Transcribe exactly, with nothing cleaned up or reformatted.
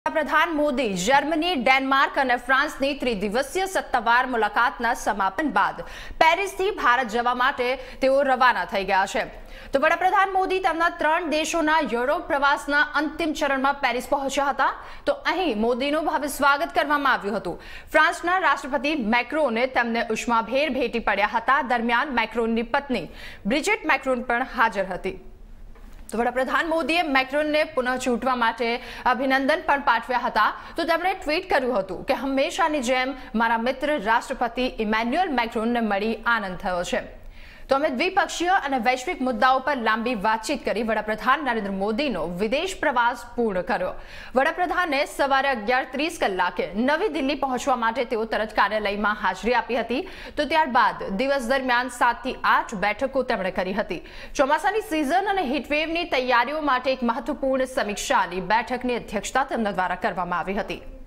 પ્રધાન Modi Germany, Denmark અને ફ્રાન્સની ત્રિદિવસીય સત્તાવાર મુલાકાતના સમાપન બાદ પેરિસથી ભારત જવા માટે તેઓ રવાના થઈ ગયા છે। તો વડાપ્રધાન મોદી તેમના ત્રણ દેશોના યુરોપ પ્રવાસના અંતિમ ચરણમાં પેરિસ પહોંચ્યા હતા। તો અહીં મોદીનું ભવ્ય સ્વાગત કરવામાં આવ્યું હતું। ફ્રાન્સના રાષ્ટ્રપતિ મેક્રોને તેમને ઉષ્માભેર ભેટી પડ્યા હતા। દરમિયાન મેક્રોનની પત્ની બ્રિજિટ મેક્રોન પણ હાજર હતી। તો વડાપ્રધાન મોદીએ મેક્રોનને પુનઃ ચૂંટવા માટે અભિનંદન પણ પાઠવ્યા હતા। તો તેમણે ટ્વીટ કર્યું હતું કે હંમેશાની જેમ મારા મિત્ર રાષ્ટ્રપતિ ઇમેન્યુઅલ મેક્રોનને મળી આનંદ થયો છે। તો અમે દ્વિપક્ષીય અને વૈશ્વિક મુદ્દાઓ પર લાંબી વાતચીત કરી વડાપ્રધાન નરેન્દ્ર મોદીનો વિદેશ પ્રવાસ પૂર્ણ કર્યો। વડાપ્રધાને સવારે અગિયાર ત્રીસ કલાકે નવી દિલ્હી પહોંચવા માટે તેઓ તરત કાર્યાલયમાં હાજરી આપી હતી। તો ત્યારબાદ દિવસ દરમિયાન સાત થી આઠ બેઠકો તેમણે કરી હતી। ચોમાસાની સિઝન અને હીટવેવની તૈયારીઓ માટે એક મહત્વપૂર્ણ સમીક્ષાની બેઠકની અધ્યક્ષતા તેમના દ્વારા કરવામાં આવી હતી।